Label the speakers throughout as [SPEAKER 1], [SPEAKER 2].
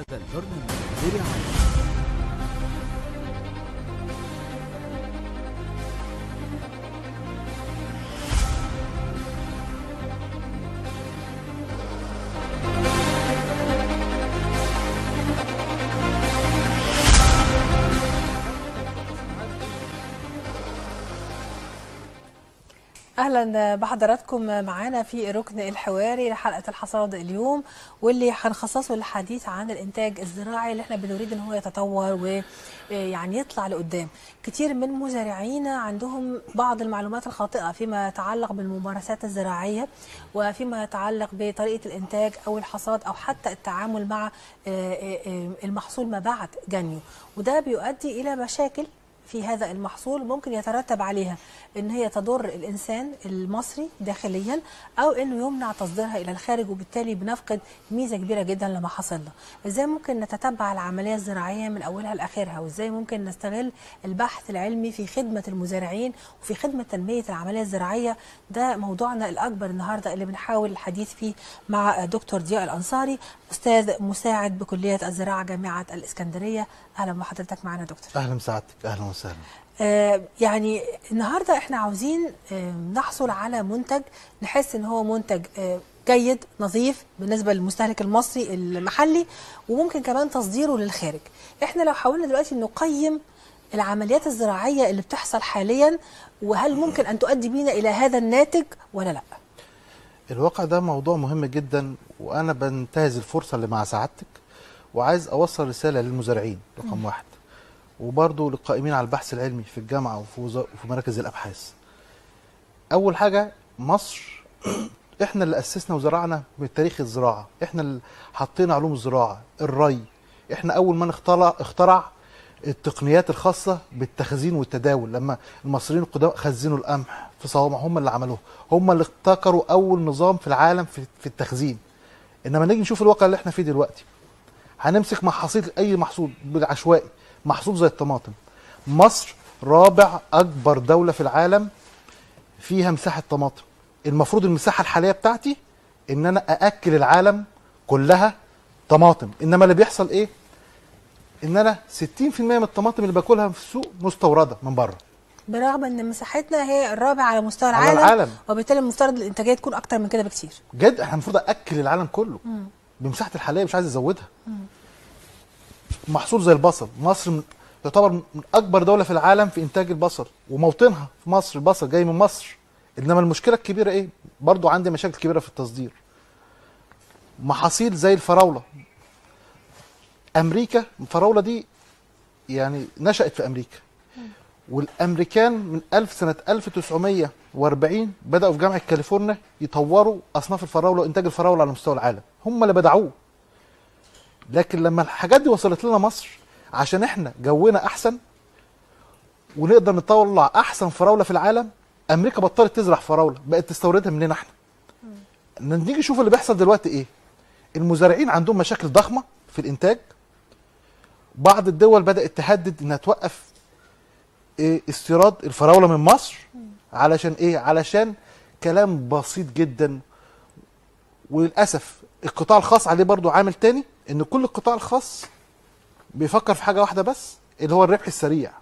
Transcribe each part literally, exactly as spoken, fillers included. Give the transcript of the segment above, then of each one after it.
[SPEAKER 1] البرنامج برعاية
[SPEAKER 2] اهلا بحضراتكم معانا في ركن الحواري لحلقه الحصاد اليوم، واللي هنخصصه للحديث عن الانتاج الزراعي اللي احنا بنريد ان هو يتطور ويعني يطلع لقدام. كتير من مزارعينا عندهم بعض المعلومات الخاطئه فيما يتعلق بالممارسات الزراعيه وفيما يتعلق بطريقه الانتاج او الحصاد او حتى التعامل مع المحصول ما بعد جنيه، وده بيؤدي الى مشاكل في هذا المحصول ممكن يترتب عليها ان هي تضر الانسان المصري داخليا او انه يمنع تصديرها الى الخارج، وبالتالي بنفقد ميزه كبيره جدا لما حصلنا. ازاي ممكن نتتبع العمليه الزراعيه من اولها لاخرها، وازاي ممكن نستغل البحث العلمي في خدمه المزارعين وفي خدمه تنميه العمليه الزراعيه؟ ده موضوعنا الاكبر النهارده اللي بنحاول الحديث فيه مع دكتور ضياء الانصاري، استاذ مساعد بكليه الزراعه جامعه الاسكندريه. اهلا بحضرتك معنا دكتور.
[SPEAKER 3] اهلا بسعادتك. اهلا وسهلا.
[SPEAKER 2] آه يعني النهارده احنا عاوزين آه نحصل على منتج نحس ان هو منتج آه جيد نظيف بالنسبه للمستهلك المصري المحلي، وممكن كمان تصديره للخارج. احنا لو حاولنا دلوقتي نقيم العمليات الزراعيه اللي بتحصل حاليا، وهل ممكن ان تؤدي بينا الى هذا الناتج ولا لا؟
[SPEAKER 3] الواقع ده موضوع مهم جدا، وانا بنتهز الفرصه اللي مع سعادتك وعايز اوصل رساله للمزارعين رقم واحد، وبرضه للقائمين على البحث العلمي في الجامعه وفي وفي مراكز الابحاث. اول حاجه، مصر احنا اللي اسسنا وزرعنا بتاريخ الزراعه، احنا اللي حطينا علوم الزراعه، الري، احنا اول من اخترع اخترع التقنيات الخاصه بالتخزين والتداول. لما المصريين القدامى خزنوا القمح في صوامع، هم اللي عملوه، هم اللي ابتكروا اول نظام في العالم في, في التخزين. انما نيجي نشوف الواقع اللي احنا فيه دلوقتي، هنمسك محاصيل اي محصول بالعشوائي، محصول زي الطماطم. مصر رابع اكبر دوله في العالم فيها مساحه طماطم. المفروض المساحه الحاليه بتاعتي ان انا ااكل العالم كلها طماطم، انما اللي بيحصل ايه؟ ان انا ستين في المية من الطماطم اللي باكلها في السوق مستورده من بره،
[SPEAKER 2] برغم ان مساحتنا هي الرابعه على مستوى العالم,
[SPEAKER 3] على العالم.
[SPEAKER 2] وبالتالي المفترض الانتاجيه تكون اكتر من كده بكتير.
[SPEAKER 3] جد احنا المفروض ااكل العالم كله مم. بمساحه الحاليه، مش عايز ازودها. مم. محصول زي البصل، مصر من يعتبر من اكبر دوله في العالم في انتاج البصل، وموطنها في مصر، البصل جاي من مصر. انما المشكله الكبيره ايه؟ برضو عندي مشاكل كبيره في التصدير. محاصيل زي الفراوله، امريكا الفراوله دي يعني نشأت في امريكا، والامريكان من ألف سنه ألف وتسعمية وأربعين بداوا في جامعه كاليفورنيا يطوروا اصناف الفراوله وانتاج الفراوله على مستوى العالم، هم اللي بدعوه. لكن لما الحاجات دي وصلت لنا مصر، عشان احنا جونا احسن ونقدر نطلع احسن فراوله في العالم، امريكا بطلت تزرع فراوله، بقت تستوردها مننا احنا. نيجي نشوف اللي بيحصل دلوقتي ايه. المزارعين عندهم مشاكل ضخمه في الانتاج. بعض الدول بدات تهدد انها توقف إيه استيراد الفراوله من مصر. علشان ايه؟ علشان كلام بسيط جدا. وللاسف القطاع الخاص عليه برضو عامل تاني، ان كل القطاع الخاص بيفكر في حاجه واحده بس، اللي هو الربح السريع.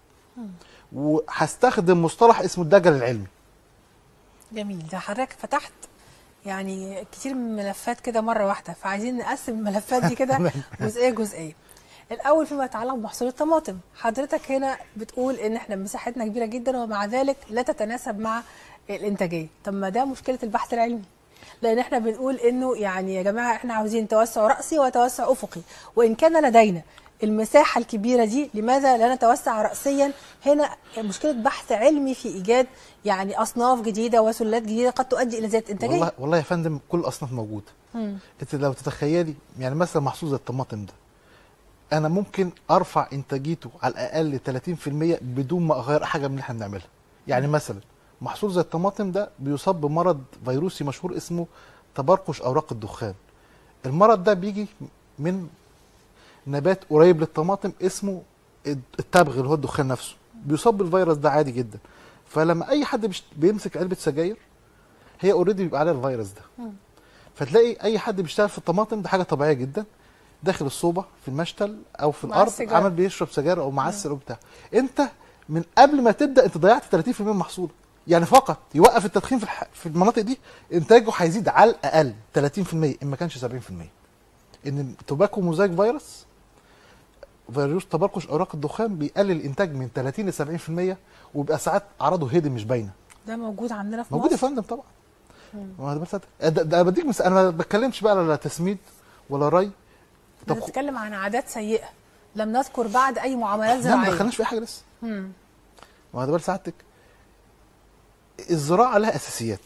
[SPEAKER 3] وهستخدم مصطلح اسمه الدجل العلمي.
[SPEAKER 2] جميل، ده حضرتك فتحت يعني كتير من الملفات كده مره واحده، فعايزين نقسم الملفات دي كده جزئيه جزئيه. الاول فيما يتعلق بمحصول الطماطم، حضرتك هنا بتقول ان احنا مساحتنا كبيره جدا ومع ذلك لا تتناسب مع الانتاجيه. طب ما ده مشكله البحث العلمي، لان احنا بنقول انه يعني يا جماعه احنا عاوزين توسع راسي وتوسع افقي، وان كان لدينا المساحه الكبيره دي لماذا لا نتوسع راسيا؟ هنا مشكله بحث علمي في ايجاد يعني اصناف جديده وسلات جديده قد تؤدي الى زياده انتاجيه.
[SPEAKER 3] والله والله يا فندم كل الاصناف موجوده. مم. انت لو تتخيلي يعني مثلا محصول زي الطماطم ده، انا ممكن ارفع انتاجيته على الاقل ثلاثين في المية بدون ما اغير حاجه من اللي احنا بنعملها. يعني مم. مثلا محصول زي الطماطم ده بيصاب بمرض فيروسي مشهور اسمه تبرقش اوراق الدخان. المرض ده بيجي من نبات قريب للطماطم اسمه التبغ اللي هو الدخان نفسه، بيصاب بالفيروس ده عادي جدا. فلما اي حد بيمسك علبه سجاير، هي اوريدي بيبقى عليها الفيروس ده. مم. فتلاقي اي حد بيشتغل في الطماطم ده حاجه طبيعيه جدا، داخل الصوبه في المشتل او في
[SPEAKER 2] مع
[SPEAKER 3] الارض
[SPEAKER 2] السيجارة.
[SPEAKER 3] عمل بيشرب سجاير او معسل او بتاع. انت من قبل ما تبدا انت ضيعت ثلاثين في المية من محصولك. يعني فقط يوقف التدخين في الح... في المناطق دي انتاجه هيزيد على الاقل ثلاثين في المية ان ما كانش سبعين في المية. ان التوباكو موزايك فيروس فيروس تبرقش اوراق الدخان بيقلل الانتاج من ثلاثين ل سبعين في المية وبيبقى ساعات اعراضه هيدن مش باينه.
[SPEAKER 2] ده موجود عندنا في
[SPEAKER 3] موجود يا
[SPEAKER 2] مصر.
[SPEAKER 3] فندم طبعا. ما ده بس ده, ده بديك مثال. انا ما بتكلمش بقى لا تسميد ولا ري. طب
[SPEAKER 2] بنتكلم عن عادات سيئه لم نذكر بعد اي معاملات
[SPEAKER 3] لا ما
[SPEAKER 2] زراعيه.
[SPEAKER 3] دخلناش في اي حاجه لسه.
[SPEAKER 2] مم.
[SPEAKER 3] ما ده بال سعادتك الزراعه لها اساسيات.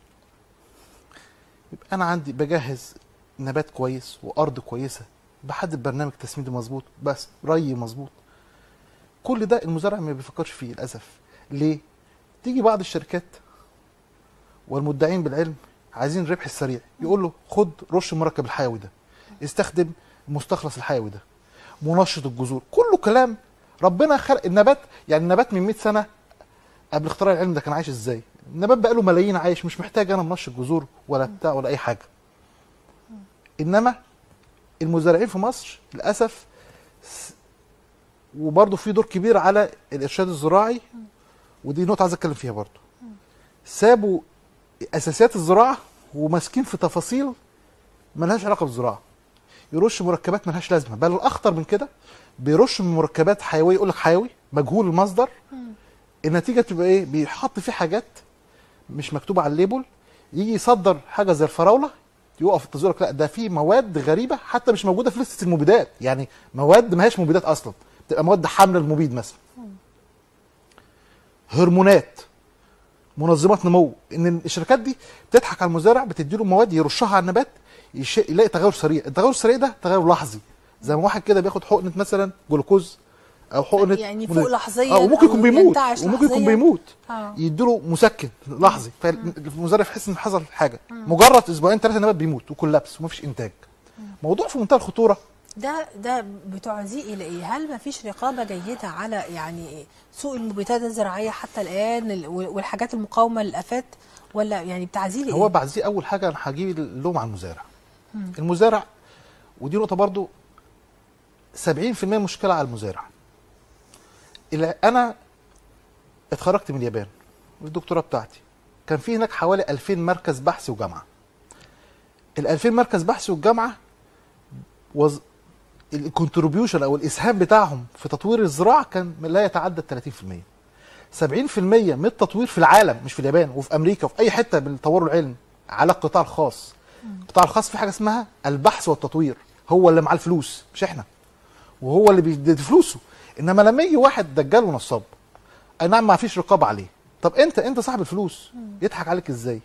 [SPEAKER 3] يبقى انا عندي بجهز نبات كويس وارض كويسه، بحدد برنامج تسميدي مظبوط، بس ري مظبوط. كل ده المزارع ما بيفكرش فيه للاسف. ليه؟ تيجي بعض الشركات والمدعين بالعلم عايزين الربح السريع، يقول له خد رش المركب الحيوي ده، استخدم المستخلص الحيوي ده، منشط الجذور، كله كلام. ربنا خلق النبات، يعني النبات من مئة سنه قبل اختراع العلم ده كان عايش ازاي؟ النبات بقى له ملايين عايش، مش محتاج انا منشط جذور ولا بتاع ولا اي حاجه. انما المزارعين في مصر للاسف، وبرضه في دور كبير على الارشاد الزراعي، ودي نقطه عايز اتكلم فيها برضه، سابوا اساسيات الزراعه وماسكين في تفاصيل ملهاش علاقه بالزراعه. يرش مركبات ملهاش لازمه، بل الاخطر من كده بيرش مركبات حيويه، يقول لك حيوي مجهول المصدر. النتيجه تبقى ايه؟ بيحط فيه حاجات مش مكتوبه على الليبل، يجي يصدر حاجه زي الفراوله يوقف التصدير، لا ده في مواد غريبه حتى مش موجوده في لسته المبيدات، يعني مواد ما هياش مبيدات اصلا، بتبقى مواد حامله المبيد مثلا. هرمونات، منظمات نمو، ان الشركات دي بتضحك على المزارع، بتدي له مواد يرشها على النبات يش... يلاقي تغير سريع. التغير السريع ده تغير لحظي، زي ما واحد كده بياخد حقنه مثلا جلوكوز او حقنه
[SPEAKER 2] يعني فوق لحظيا،
[SPEAKER 3] اه وممكن يكون بيموت،
[SPEAKER 2] ينتعش
[SPEAKER 3] وممكن يكون
[SPEAKER 2] لحظياً.
[SPEAKER 3] بيموت
[SPEAKER 2] آه.
[SPEAKER 3] يديله مسكن لحظي، فالمزارع يحس ان حصل حاجه، مجرد اسبوعين ثلاثه النبات بيموت وكولابس ومفيش انتاج. موضوع في منتهى الخطوره.
[SPEAKER 2] ده ده بتعزي الى ايه؟ هل ما فيش رقابه جيده على يعني سوق المبيدات الزراعيه حتى الان ال- والحاجات المقاومه للافات، ولا يعني بتعزيه لايه؟
[SPEAKER 3] هو بعزيه اول حاجه انا هجيب اللوم على المزارع. المزارع، ودي نقطه برضو، سبعين في المية مشكله على المزارع. إلا انا اتخرجت من اليابان والدكتوراه بتاعتي، كان في هناك حوالي ألفين مركز بحث وجامعه. ال ألفين مركز بحث والجامعه وز... الكونتريبيوشن او الاسهام بتاعهم في تطوير الزراعه كان لا يتعدى ثلاثين في المية. سبعين في المية من التطوير في العالم، مش في اليابان وفي امريكا وفي اي حته بيطوروا العلم، على القطاع الخاص. القطاع الخاص في حاجه اسمها البحث والتطوير، هو اللي معاه الفلوس مش احنا، وهو اللي بيدي فلوسه. انما لما يجي واحد دجال ونصاب، اي نعم ما فيش رقابه عليه، طب انت انت صاحب الفلوس يضحك عليك ازاي؟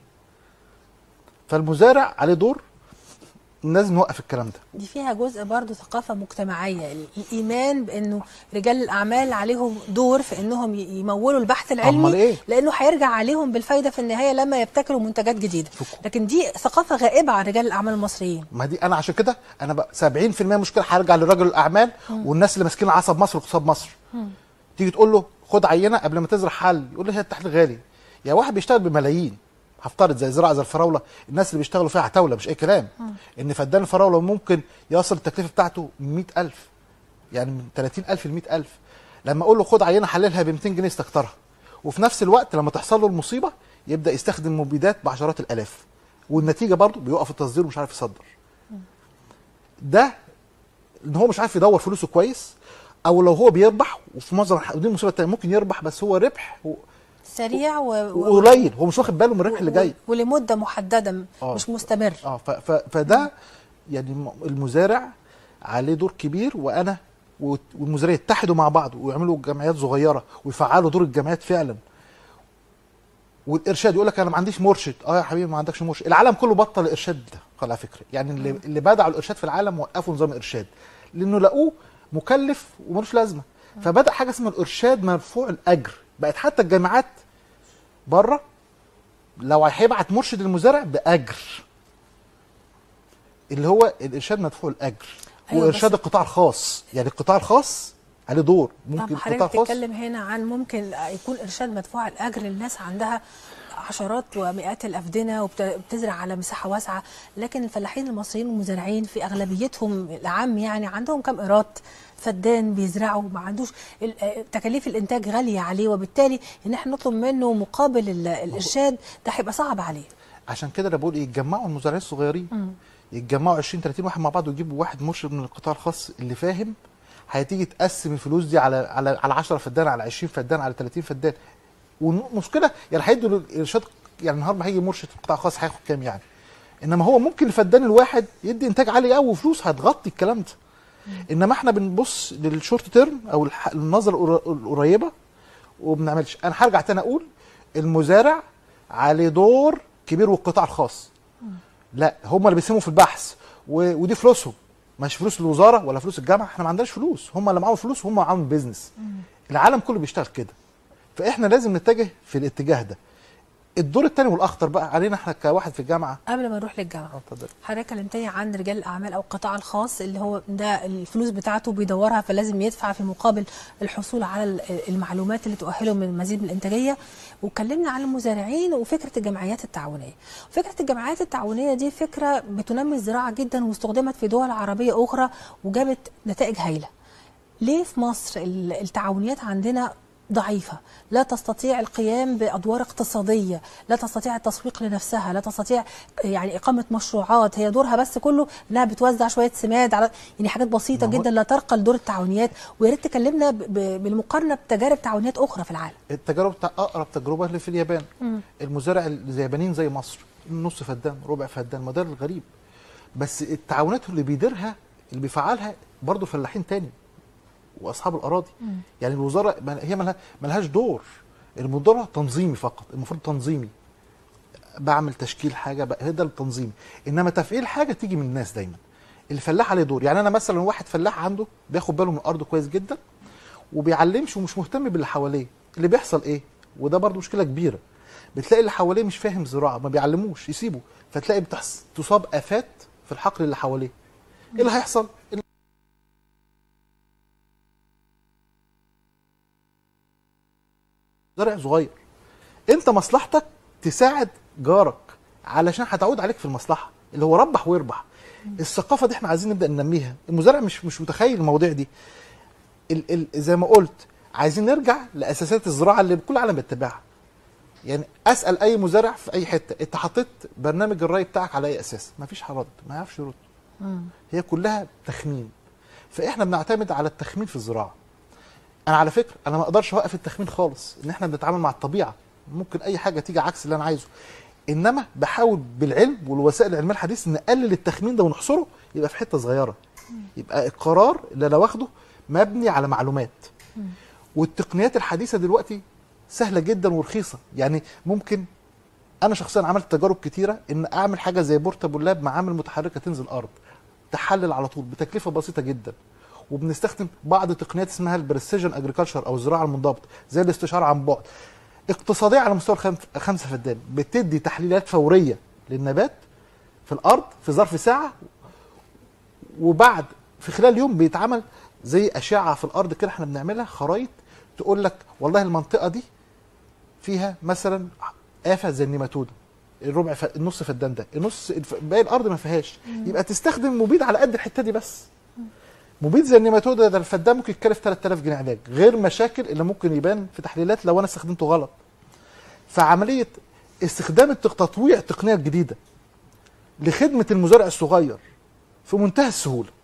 [SPEAKER 3] فالمزارع عليه دور، لازم نوقف الكلام ده.
[SPEAKER 2] دي فيها جزء برضو ثقافه مجتمعيه، ال- الايمان بانه رجال الاعمال عليهم دور في انهم ي- يمولوا البحث
[SPEAKER 3] أمال
[SPEAKER 2] العلمي،
[SPEAKER 3] إيه؟
[SPEAKER 2] لانه هيرجع عليهم بالفايده في النهايه لما يبتكروا منتجات جديده. لكن دي ثقافه غائبه عن رجال الاعمال المصريين.
[SPEAKER 3] ما دي انا عشان كده انا بقى سبعين في المية مشكله هرجع لرجل الاعمال والناس اللي ماسكين عصب مصر واقتصاد مصر. تيجي تقول له خد عينه قبل ما تزرع حل، يقول له هي التحليل غالي. يا واحد بيشتغل بملايين، هفترض زي زراعه زي الفراوله، الناس اللي بيشتغلوا فيها عتاوله مش اي كلام. ان فدان الفراوله ممكن يصل التكلفه بتاعته مئة ألف، يعني من ثلاثين ألف ل مئة ألف. لما اقول له خد عينه حللها ب مئتين جنيه استكترها، وفي نفس الوقت لما تحصل له المصيبه يبدا يستخدم مبيدات بعشرات الالاف، والنتيجه برضه بيوقف التصدير ومش عارف يصدر. ده ان هو مش عارف يدور فلوسه كويس، او لو هو بيربح، وفي معظم ودي المصيبه الثانيه، ممكن يربح بس هو ربح و...
[SPEAKER 2] سريع و... و...
[SPEAKER 3] وقليل، هو مش واخد باله من الربح اللي جاي.
[SPEAKER 2] ولمده محدده،
[SPEAKER 3] آه.
[SPEAKER 2] مش مستمر.
[SPEAKER 3] اه ف... ف... فده يعني م- المزارع عليه دور كبير، وانا و- والمزارعين يتحدوا مع بعض ويعملوا جمعيات صغيره ويفعلوا دور الجمعيات فعلا. والارشاد، يقول لك انا ما عنديش مرشد، اه يا حبيبي ما عندكش مرشد. العالم كله بطل الارشاد ده على فكره، يعني اللي, اللي بدعوا الارشاد في العالم وقفوا نظام الارشاد لانه لقوه مكلف وملوش لازمه. فبدا حاجه اسمها الارشاد مرفوع الاجر، بقت حتى الجامعات بره لو هيبعت مرشد المزارع باجر، اللي هو الارشاد مدفوع الاجر.
[SPEAKER 2] أيوة
[SPEAKER 3] وارشاد
[SPEAKER 2] بس-
[SPEAKER 3] القطاع الخاص، يعني القطاع الخاص عليه دور. ممكن
[SPEAKER 2] طب
[SPEAKER 3] القطاع
[SPEAKER 2] حضرتك
[SPEAKER 3] الخاص
[SPEAKER 2] بتتكلم هنا عن ممكن يكون ارشاد مدفوع الاجر للناس عندها عشرات ومئات الافدنه وبتزرع على مساحه واسعه، لكن الفلاحين المصريين والمزارعين في اغلبيتهم العام يعني عندهم كم قيراط فدان بيزرعوا، ما عندوش تكاليف الانتاج غاليه عليه، وبالتالي ان احنا نطلب منه مقابل الارشاد ده هيبقى صعب عليه.
[SPEAKER 3] عشان كده انا بقول يتجمعوا المزارعين الصغيرين، م. يتجمعوا عشرين ثلاثين واحد مع بعض ويجيبوا واحد مرشد من القطاع الخاص اللي فاهم، هتيجي تقسم الفلوس دي على على على عشرة فدان، على عشرين فدان، على ثلاثين فدان. والمشكله يعني هيدوا الارشاد، يعني النهارده هيجي مرشد القطاع الخاص هياخد كام يعني؟ انما هو ممكن الفدان الواحد يدي انتاج عالي قوي وفلوس هتغطي الكلام ده. انما احنا بنبص للشورت تيرم او النظره القريبه وما بنعملش. انا هرجع تاني اقول المزارع عليه دور كبير والقطاع الخاص. لا هم اللي بيسموا في البحث ودي فلوسهم، مش فلوس الوزاره ولا فلوس الجامعه، احنا ما عندناش فلوس، هم اللي معاهم فلوس وهم معاهم بيزنس. العالم كله بيشتغل كده، فاحنا لازم نتجه في الاتجاه ده. الدور الثاني والاخطر بقى علينا احنا كواحد في الجامعه.
[SPEAKER 2] قبل ما نروح للجامعه حضرتك كلمتني عن رجال الاعمال او القطاع الخاص اللي هو ده الفلوس بتاعته بيدورها، فلازم يدفع في مقابل الحصول على المعلومات اللي تؤهله من مزيد من الانتاجيه. واتكلمنا عن المزارعين وفكره الجمعيات التعاونيه. فكره الجمعيات التعاونيه دي فكره بتنمي الزراعه جدا واستخدمت في دول عربيه اخرى وجابت نتائج هائله. ليه في مصر التعاونيات عندنا ضعيفة، لا تستطيع القيام بأدوار اقتصادية، لا تستطيع التسويق لنفسها، لا تستطيع يعني إقامة مشروعات، هي دورها بس كله إنها بتوزع شوية سماد على يعني حاجات بسيطة جدا لا ترقى لدور التعاونيات. ويا ريت تكلمنا بالمقارنة بتجارب تعاونيات أخرى في العالم.
[SPEAKER 3] التجارب بتاع أقرب تجربة اللي في اليابان. م. المزارع اليابانيين زي مصر نص فدان ربع فدان، ما ده الغريب. بس التعاونات اللي بيديرها اللي بيفعلها برضه فلاحين تاني واصحاب الاراضي. مم. يعني الوزاره هي ملهاش دور، الموضوع تنظيمي فقط، المفروض تنظيمي بعمل تشكيل حاجه بقى هي ده التنظيمي، انما تفعيل حاجه تيجي من الناس دايما. الفلاح عليه دور، يعني انا مثلا واحد فلاح عنده بياخد باله من ارضه كويس جدا وبيعلمش ومش مهتم باللي حواليه، اللي بيحصل ايه؟ وده برضو مشكله كبيره، بتلاقي اللي حواليه مش فاهم زراعه، ما بيعلموش، يسيبه، فتلاقي بتحص... تصاب افات في الحقل اللي حواليه. ايه اللي هيحصل؟ زرع صغير، انت مصلحتك تساعد جارك علشان هتعود عليك في المصلحه اللي هو ربح ويربح. الثقافه دي احنا عايزين نبدا ننميها. المزارع مش مش متخيل المواضيع دي. ال ال زي ما قلت عايزين نرجع لاساسات الزراعه اللي كل العالم بيتبعها. يعني اسال اي مزارع في اي حته، انت حطيت برنامج الري بتاعك على اي اساس؟ ما فيش حرد، ما يعرفش يرد. هي كلها تخمين. فاحنا بنعتمد على التخمين في الزراعه. انا على فكره انا ما اقدرش اوقف التخمين خالص، ان احنا بنتعامل مع الطبيعه، ممكن اي حاجه تيجي عكس اللي انا عايزه، انما بحاول بالعلم والوسائل العلميه الحديثه نقلل التخمين ده ونحصره يبقى في حته صغيره، يبقى القرار اللي انا واخده مبني على معلومات. والتقنيات الحديثه دلوقتي سهله جدا ورخيصه، يعني ممكن انا شخصيا عملت تجارب كتيره ان اعمل حاجه زي بورتابل لاب معامل متحركه تنزل الارض تحلل على طول بتكلفه بسيطه جدا. وبنستخدم بعض تقنيات اسمها البريسيجن اجريكلتشر او الزراعه المنضبطه زي الاستشاره عن بعد، اقتصاديه على مستوى خمسه فدان، بتدي تحليلات فوريه للنبات في الارض في ظرف ساعه، وبعد في خلال يوم بيتعمل زي اشعه في الارض كده احنا بنعملها خرايط تقول لك والله المنطقه دي فيها مثلا آفة زي النيماتوده، الربع ف... النص فدان ده، النص باقي الارض ما فيهاش، يبقى تستخدم مبيد على قد الحته دي بس. مبيد زي النيماتوده ده الفدان ممكن يتكلف ثلاثة آلاف جنيه علاج، غير مشاكل اللي ممكن يبان في تحليلات لو انا استخدمته غلط. فعمليه استخدام التطويع تقنيه جديده لخدمه المزارع الصغير في منتهى السهوله.